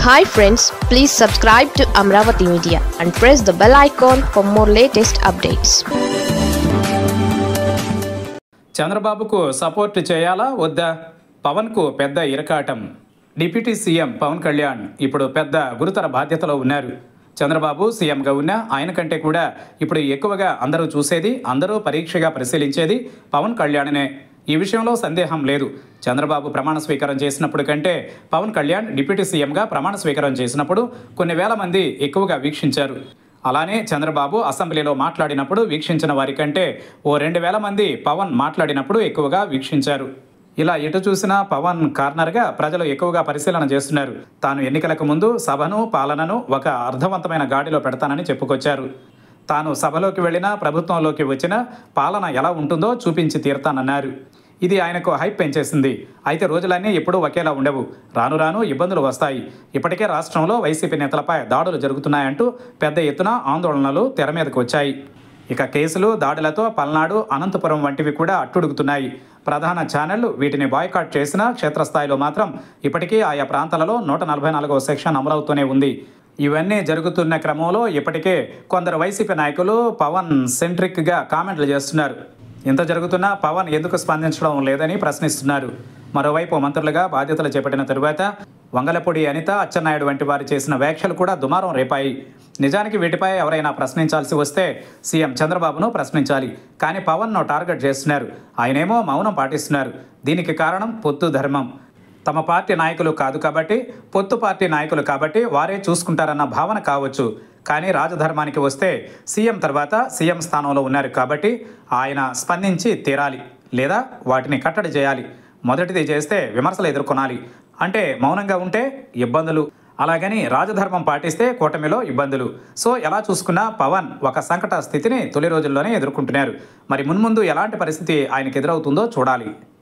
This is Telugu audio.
Hi friends, please subscribe to Amravati Media and press the bell icon for more latest updates. చంద్రబాబుకు సపోర్ట్ చేయాలా వద్దా? పవన్కు పెద్ద ఇరకాటం. డిప్యూటీ సీఎం పవన్ కళ్యాణ్ ఇప్పుడు పెద్ద గురుతర బాధ్యతలో ఉన్నారు. చంద్రబాబు సీఎంగా ఉన్న ఆయన కంటే కూడా ఇప్పుడు ఎక్కువగా అందరూ చూసేది, అందరూ పరీక్షగా పరిశీలించేది పవన్ కళ్యాణ్నే. ఈ విషయంలో సందేహం లేదు. చంద్రబాబు ప్రమాణ స్వీకారం చేసినప్పుడు కంటే పవన్ కళ్యాణ్ డిప్యూటీ సీఎంగా ప్రమాణ స్వీకారం చేసినప్పుడు కొన్ని వేల మంది ఎక్కువగా వీక్షించారు. అలానే చంద్రబాబు అసెంబ్లీలో మాట్లాడినప్పుడు వీక్షించిన వారి కంటే ఓ 2,000 మంది పవన్ మాట్లాడినప్పుడు ఎక్కువగా వీక్షించారు. ఇలా ఎటు చూసినా పవన్ కార్నర్గా ప్రజలు ఎక్కువగా పరిశీలన చేస్తున్నారు. తాను ఎన్నికలకు ముందు సభను, పాలనను ఒక అర్థవంతమైన గాడిలో పెడతానని చెప్పుకొచ్చారు. తాను సభలోకి వెళ్ళినా, ప్రభుత్వంలోకి వచ్చినా పాలన ఎలా ఉంటుందో చూపించి తీరుతానన్నారు. ఇది ఆయనకు హైప్ పెంచేసింది. అయితే రోజులన్నీ ఎప్పుడూ ఒకేలా ఉండవు. రాను రాను ఇబ్బందులు వస్తాయి. ఇప్పటికే రాష్ట్రంలో వైసీపీ నేతలపై దాడులు జరుగుతున్నాయంటూ పెద్ద ఎత్తున ఆందోళనలు తెర మీదకు వచ్చాయి. ఇక కేసులు, దాడులతో పల్నాడు, అనంతపురం వంటివి కూడా అట్టుడుగుతున్నాయి. ప్రధాన ఛానళ్లు వీటిని బాయ్కాట్ చేసినా క్షేత్రస్థాయిలో మాత్రం ఇప్పటికీ ఆయా ప్రాంతాలలో 144వ సెక్షన్ అమలవుతూనే ఉంది. ఇవన్నీ జరుగుతున్న క్రమంలో ఇప్పటికే కొందరు వైసీపీ నాయకులు పవన్ సెంట్రిక్గా కామెంట్లు చేస్తున్నారు. ఇంత జరుగుతున్నా పవన్ ఎందుకు స్పందించడం లేదని ప్రశ్నిస్తున్నారు. మరోవైపు మంత్రులుగా బాధ్యతలు చేపట్టిన తరువాత వంగలపూడి అనిత, అచ్చెన్నాయుడు వంటి వారు చేసిన వ్యాఖ్యలు కూడా దుమారం రేపాయి. నిజానికి వీటిపై ఎవరైనా ప్రశ్నించాల్సి వస్తే సీఎం చంద్రబాబును ప్రశ్నించాలి. కానీ పవన్ను టార్గెట్ చేస్తున్నారు. ఆయనేమో మౌనం పాటిస్తున్నారు. దీనికి కారణం పొత్తు ధర్మం. తమ పార్టీ నాయకులు కాదు కాబట్టి, పొత్తు పార్టీ నాయకులు కాబట్టి వారే చూసుకుంటారన్న భావన కావచ్చు. కానీ రాజధర్మానికి వస్తే సీఎం తర్వాత సీఎం స్థానంలో ఉన్నారు కాబట్టి ఆయన స్పందించి తీరాలి, లేదా వాటిని కట్టడి చేయాలి. మొదటిది చేస్తే విమర్శలు ఎదుర్కొనాలి. అంటే మౌనంగా ఉంటే ఇబ్బందులు, అలాగని రాజధర్మం పాటిస్తే కూటమిలో ఇబ్బందులు. సో ఎలా చూసుకున్నా పవన్ ఒక సంకట స్థితిని తొలి రోజుల్లోనే ఎదుర్కొంటున్నారు. మరి మున్ముందు ఎలాంటి పరిస్థితి ఆయనకు ఎదురవుతుందో చూడాలి.